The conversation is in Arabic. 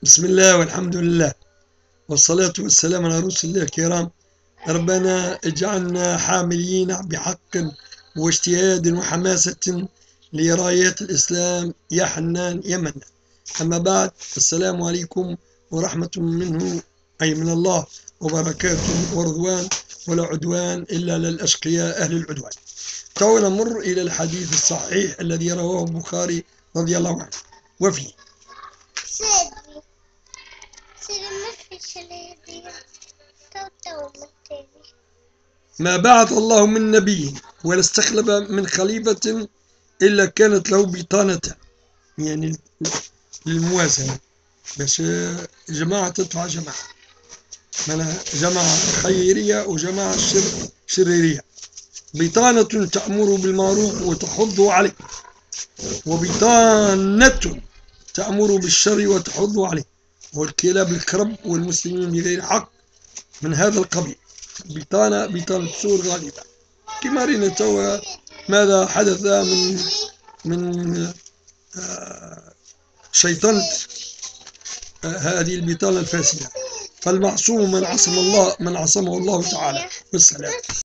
بسم الله والحمد لله والصلاة والسلام على رسول الله الكرام. ربنا اجعلنا حاملين بحق واجتهاد وحماسة لرايات الإسلام يا حنان يا منان. أما بعد، السلام عليكم ورحمة منه أي من الله وبركاته ورضوان، ولا عدوان إلا للأشقياء أهل العدوان. تعالوا نمر إلى الحديث الصحيح الذي رواه البخاري رضي الله عنه، وفيه ما بعث الله من نبي ولا استخلف من خليفة إلا كانت له بطانة، يعني للموازنة باش جماعة تدفع جماعة، معناها جماعة خيرية وجماعة شريرية. بطانة تأمر بالمعروف وتحض عليه، وبطانة تأمر بالشر وتحض عليه، والكلاب الكرب والمسلمين بغير حق من هذا القبيل. بطانة سور غالبة، كما رينا توا ماذا حدث من شيطنة هذه البطانة الفاسدة. فالمعصوم من عصمه الله تعالى. والسلام.